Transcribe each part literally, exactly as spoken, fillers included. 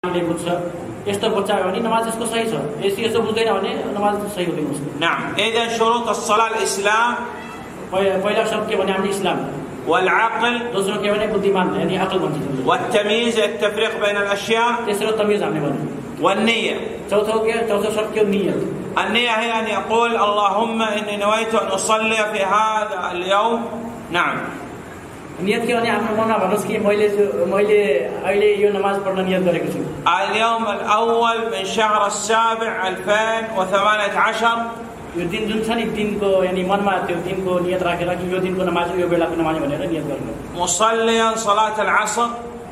نعم. إذا شروط الصلاة الإسلام والعقل والتمييز التفريق بين الأشياء والنية. النية هي أن يقول اللهم إني نويت أن أصلي في هذا اليوم. نعم. اليوم الأول من شهر السابع ألفين وثمانية عشر مصليا صلاة العصر.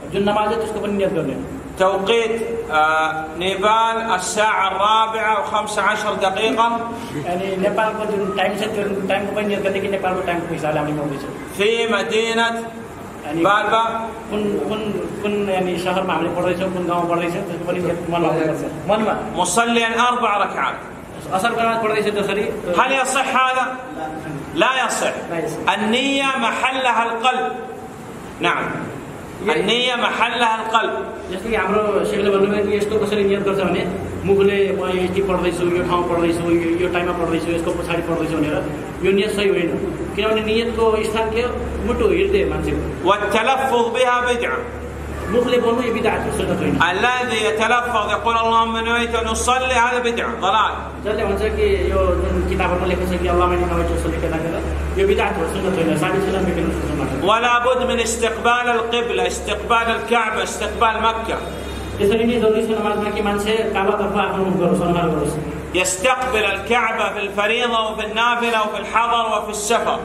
توقيت آه نيبال الساعة الرابعة وخمسة عشر دقيقة في مدينة بالبا. مصليا أربع ركعات. هل يصح هذا؟ لا يصح. النية محلها القلب. نعم. النية محلها القلب. والتلفظ بها بدعة. الذي يتلفظ يقول اللهم نويت أن أصلي هذا بدعة ضلال. ولا بد من استقبال القبلة، استقبال الكعبة، استقبال مكة. يستقبل الكعبة في الفريضة وفي النافلة وفي الحضر وفي السفر.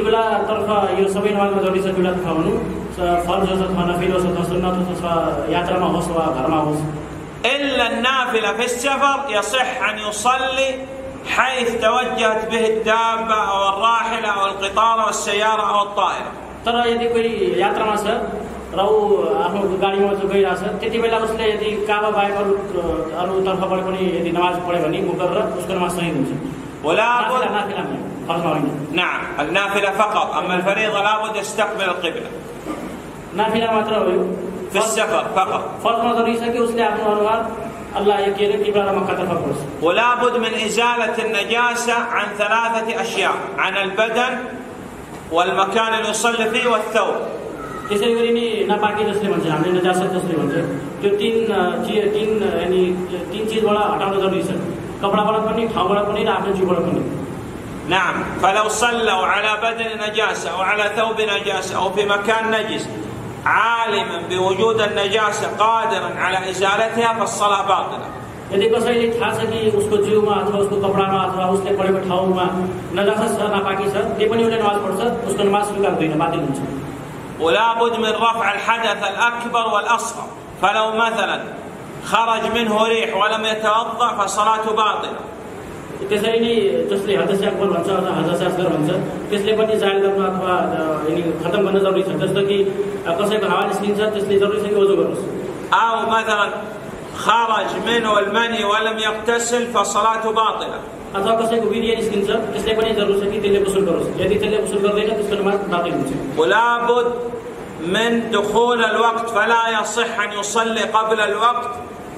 إلا النافلة في السفر يصح أن يصلي حيث توجهت به الدابة أو الراحلة أو القطار أو السيارة أو الطائرة. ترى यदि कोई यात्रामा छ र ऊ आफ्नो गाडीमा जो गइरा छ त्यति बेला उसले यदि काबा बाहेक अरु अरु तर्फबाट पनि यदि नमाज पढ्यो भने मुकर्र उसको नमाज सही हुन्छ. ولا بد نافلة فرض होइन. نعم النافلة فقط. أما الفريضة لابد يستقبل القبلة. نافلة मात्र हो यो في السفر فقط. फर्जमा जरुरी छ कि उसले आफ्नो अनुहार الله يكير قبلة مكة تفقس. ولا بد من إزالة النجاسة عن ثلاثة أشياء: عن البدن والمكان اللي يصلي فيه والثوب. त्यसै गरी नि नापाकी जसले भन्छ हामीले नजासत जसले भन्छ त्यो तीन तीन यानी तीन चीजबाट हटाउन जरुरी छ. कपडाबाट पनि, ठाउँबाट पनि र आफ्नो जिउबाट पनि. نعم. فلو صلوا على بدن نجاسة أو على ثوب نجاسة أو في مكان نجس عالما بوجود النجاسة قادرا على إزالتها فالصلاة باطلة. यदि कसैले थाहा छ कि उसको जिउमा अथवा उसको कपडामा अथवा उसले पढेको ठाउँमा नजासा छ, नापाकी छ, त्यो पनि उसले नमाज पढ्छ, उसको नमाज स्वीकार हुँदैन, बातिल हुन्छ. ولا بد من رفع الحدث الأكبر والأصغر. فلو مثلا خرج منه ريح ولم يتوضأ فصلاته باطلة. त्यसरी नै जसले हदस अकबर भन्छ अथवा हदस असगर भन्छ त्यसले पनि जाहेर गर्न अथवा यानी खत्म गर्न जरुरी छ. जस्तो कि कसैको हावा निस्किन्छ त्यसले जरुरी छ कि ओजो गर्नुस्. أو مثلا خرج منه المني ولم يغتسل فصلاته باطلة. अथवा कसैको वीर्य निस्किन्छ त्यसले पनि जरुरी छ कि त्यसले गुस्ल गरोस्. यदि त्यसले गुस्ल गर्दैन त्यसको नमाज बातिल हुन्छ. ولا بد من دخول الوقت فلا يصح أن يصلي قبل الوقت.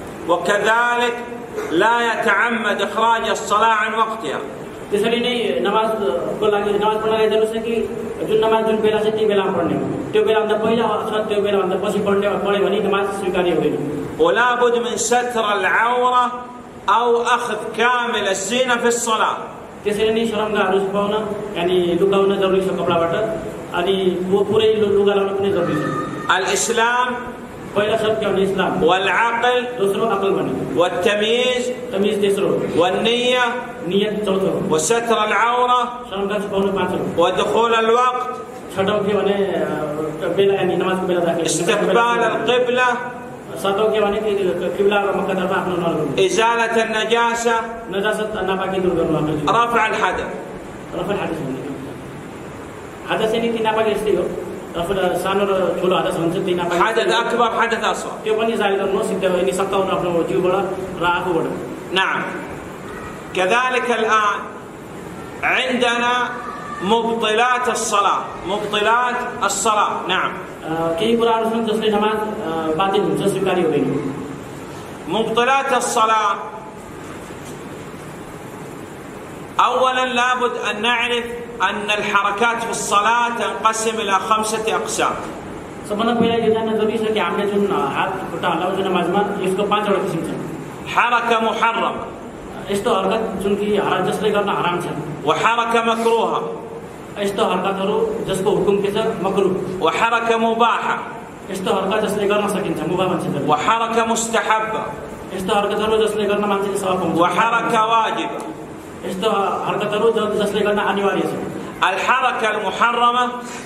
وكذلك لا يتعمد إخراج الصلاة عن وقتها. त्यसरी नै नमाजको लागि नमाज पढ्नलाई जरुरी छ कि जुन नमाज जुन बेला छ त्यो बेलामा पढ्ने हो. त्यो बेलाभन्दा पहिला अथवा त्यो बेलाभन्दा पछि पढ्ने पढ्यो भने नमाज स्वीकार्य हुँदैन. ولا بد من ستر العورة أو أخذ كامل الزينة في الصلاة. त्यसरी नै शरमगाहरु छुपाउन यानी लुकाउन जरुरी छ कपडाबाट. अनि पुरै लुगा लाउन पनि जरुरी छ. الإسلام पहिला शर्त के भने इस्लाम, والعقل दोस्रो अकल भने, والتمييز तमिज तेस्रो, والنية नियत चौथो, وستر العورة शरमगाह छुपाउन पाँचौं, ودخول الوقت छठौं के भने बेला यानी नमाजको बेला दाखिल, استقبال القبلة सातौं के भने किबला र मक्कातर्फ आफ्नो नर गर्नु, إزالة النجاسة नजासत नापाकी दूर गर्नु, आफ्नो رفع الحدث. रफल हादस भन्ने हादस यानी कि नापाकी यस्तै हो. रफल सानो र ठुलो हादस हुन्छ. त्यही नापाकी. حدث أكبر حدث أصغر त्यो पनि जाहेर गर्नु सिद्ध यानी सताउन आफ्नो जिउबाट र आफूबाट. نعم. كذلك الآن عندنا مبطلات الصلاة. مبطلات الصلاة. نعم. केही कुराहरु छन् जसले नमाज बातिल हुन्छ, स्वीकार्य हुँदैन. مبطلات الصلاة، أولا لابد أن نعرف أن الحركات في الصلاة تنقسم إلى خمسة أقسام. حركة محرمة، وحركة مكروهة، وحركة مباحة، وحركة مستحبة، وحركة واجبة. الحركة المحرمة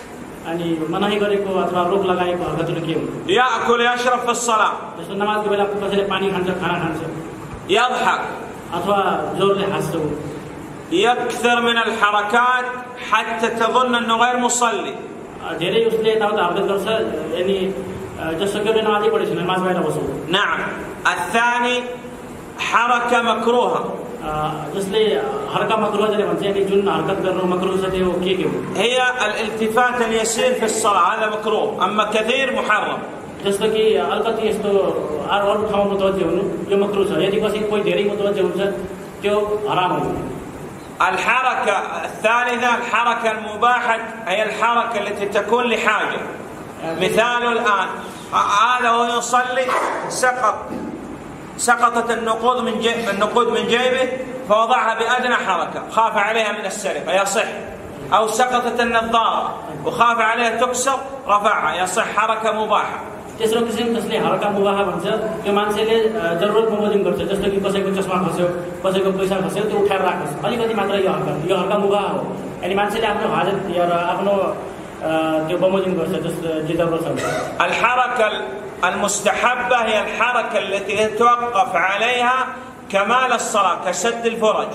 يأكل يشرب في الصلاة، يضحك، يكثر من الحركات حتى تظن أنه غير مصلي. نعم. الثاني حركة مكروهة، هي الالتفات اليسير في الصلاة، هذا مكروه، أما كثير محرم. الحركة الثالثة الحركة المباحة، هي الحركة التي تكون لحاجة. مثال الآن هذا وهو يصلي سقط سقطت النقود من جيب النقود من جيبه فوضعها بأدنى حركة، خاف عليها من السرقة، يصح. أو سقطت النظارة وخاف عليها تكسر، رفعها، يصح، حركة مباحة. तेस्रो किसिम जसले हरका मुबाह भन्छ त्यो मान्छेले जरुरत बमोजिम गर्छ, जस्तो कि कसैको चस्मा खस्यो, कसैको पैसा खस्यो, त्यो उठाएर राख्छ, अलिकति मात्र यो हरका यो हरका मुबाह हो। अनि मान्छेले आफ्नो हाजत या आफ्नो त्यो बमोजिम गर्छ जस जे जरुरत छ। الحركة المستحبة هي الحركة التي يتوقف عليها كمال الصلاة كسد الفرج.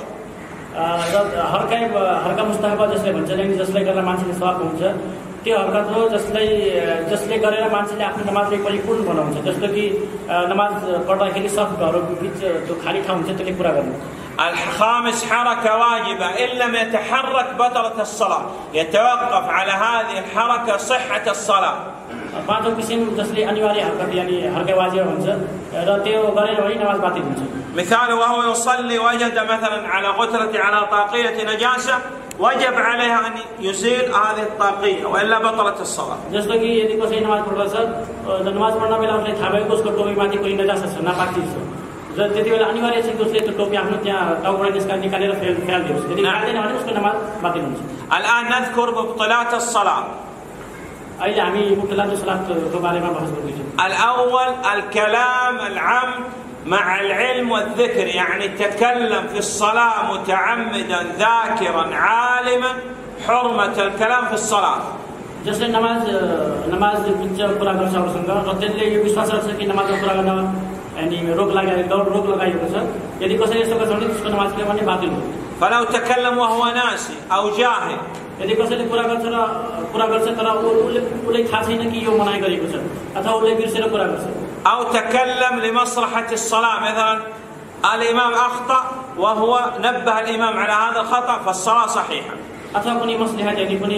हरका हरका मुस्तहब जसले भन्छ नि, जसले गर्दा मान्छेले सवाब हुन्छ, त्यो हरकत हो जसले जसले गरेर मान्छेले आफ्नो नमाजलाई परिपूर्ण बनाउँछ। जस्तो कि नमाज पढ्दाखेरि सफहरू बिच जो खाली ठाउँ हुन्छ त्यसले पुरा गर्नु। الخامس حركة واجبة، إن لم يتحرك بطلت الصلاة، يتوقف على هذه الحركة صحة الصلاة. पाँचौं किसिम जसले अनिवार्य हरकत यानी हरकत वाजिब हुन्छ र त्यो गरेर भने नमाज बातिल हुन्छ। مثال وهو يصلي وجد مثلا على غترة على طاقية نجاسة، وجب عليها أن يزيل هذه الطاقية وإلا بطلت الصلاة. जस्तो कि यदि कसै नमाज पढ्दछ, नमाज पढ्न बेला उसले थाहा भएको उसको टोपीमाथि कुनै नजासा छ, नापाक चिज छ, र त्यति बेला अनिवार्य छ कि उसले त्यो टोपी आफ्नो त्यहाँ टाउकोबाट निस्का निकालेर फ्यालिदियोस्। यदि निकाल्दैन भने उसको नमाज बातिल हुन्छ। الآن نذكر مبطلات الصلاة. अहिले हामी मुबतलात सलातको बारेमा बहस गर्दैछौँ। الأول الكلام العام مع العلم والذكر، يعني تكلم في الصلاة متعمدا ذاكرا عالما حرمة الكلام في الصلاة. जसले नमाज नमाज बिच कुरा गर्छ अरूसँग र त्यसले यो विश्वास राख्छ कि नमाजमा कुरा गर्न अनि रोक लगाएको रोक लगाएको छ, यदि कसैले यस्तो गर्छ भने त्यसको नमाज पनि बातिल हुन्छ। فلو تكلم وهو ناسي أو جاهل، यदि कसैले कुरा गर्छ र कुरा गर्छ तर उसले उसले थाहा छैन कि यो मनाइ गरेको छ अथवा उसले बिर्सेर कुरा गर्छ। أو تكلم لمصلحة الصلاة، مثلا الإمام أخطأ وهو نبه الإمام على هذا الخطأ فالصلاة صحيحة. अथवा कुनै मसलहत यानी कुनै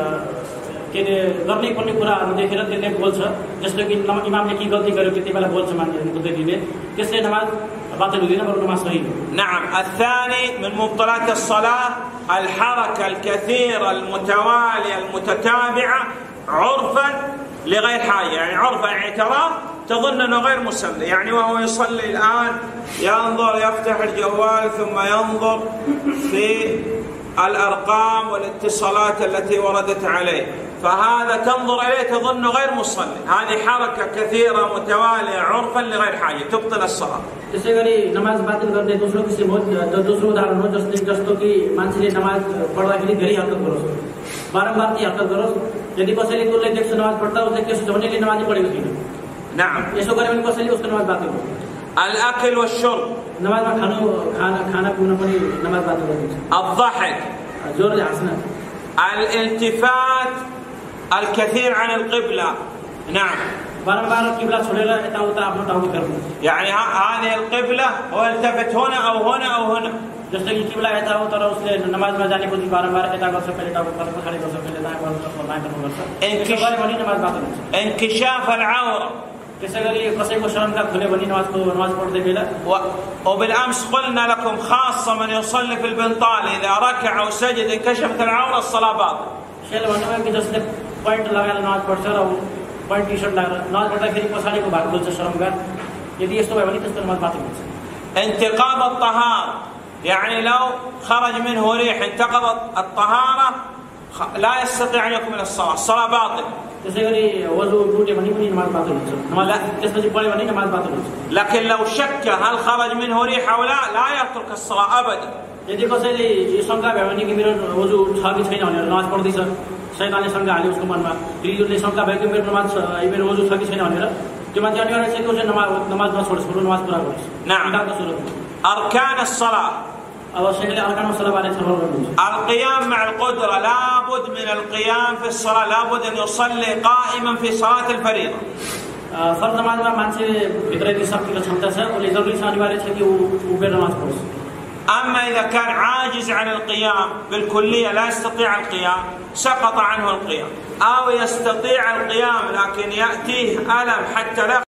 के गर्ने पर्ने कुराहरू देखेर त्यसले बोल्छ, जस्तो कि इमामले के गल्ती गर्यो त्यति बेला बोल्छ मान्छेले, त्यसले नमाज बातिल हुँदैन, बरु नमाज सही हो। نعم. الثاني من مبطلات الصلاة الحركة الكثيرة المتوالية المتتابعة عرفا لغير حاجة، يعني عرفا اعتراف تظن أنه غير مصلي، يعني وهو يصلي الآن ينظر يفتح الجوال ثم ينظر في الأرقام والاتصالات التي وردت عليه، فهذا تنظر إليه تظن غير مصلي، هذه حركة كثيرة متوالية عرفا لغير حاجة تبطل الصلاة. त्यसै गरी नमाज बातिल गर्ने दोस्रो किसिम हो, दोस्रो उदाहरण हो जसले जस्तो कि मान्छेले नमाज पढ्दाखेरि धेरै हरकत गरोस्, बारम्बार ती हरकत गरोस्। यदि कसैले उसले देख्छ नमाज पढ्दा उसले के सोच्छ भने नमाजै पढेको छैन। نعم. यसो गर्यो भने कसैले उसको नमाज बातिल हो। الأكل والشرب، नमाजमा खानु खाना खाना पिउन पनि नमाज बातिल गरिन्छ। الضحك، जोरले हाँस्न، الالتفات الكثير عن القبلة. نعم. बारम्बार किबला छोडेर यताउता आफ्नो टाउको फेर्नु، يعني هذه القبلة والتفت هنا أو هنا أو هنا، जस्तो कि किबला यता हो तर उसले नमाजमा जानेपछि बारम्बार यता गर्छ, कहिले टाउको फर्क पछाडि गर्छ, कहिले दायाँ गर्छ, बायाँ गर्छ, यसो गर्यो भने नमाज बातिल हुन्छ। انكشاف العورة، وبالأمس قلنا لكم خاصة من يصلي في البنطال إذا ركع أو سجد انكشفت العورة الصلاة باطلة. انتقاض الطهارة يعني لو خرج منه ريح انتقضت الطهارة لا يستطيع أن يكمل الصلاة، الصلاة باطلة. لكن لو شك هل خرج منه ريح أو لا لا يترك الصلاة أبدا. यदि कसैले यो शंका भयो भने कि मेरो वजु छ कि छैन भनेर नमाज पढ्दैछ, शैतानले शंका हाल्यो उसको मनमा, फेरि शंका भयो कि मेरो नमाज मेरो वजु छ कि छैन भनेर, त्यो मान्छे अनिवार्य छ कि उसले नमाज नमाज नछोड्छ, पुरो नमाज पुरा गर्छ। نعم. أركان الصلاة. القيام مع القدرة لابد من القيام في الصلاة، لابد أن يصلي قائما في صلاة الفريضة. فرض نمازमा मान्छे भित्रैको शक्तिको क्षमता छ, उसले जरुरी छ अनिवार्य छ कि ऊ उभिएर नमाज पढोस्। أما إذا كان عاجز عن القيام بالكلية لا يستطيع القيام سقط عنه القيام، أو يستطيع القيام لكن يأتيه ألم حتى لا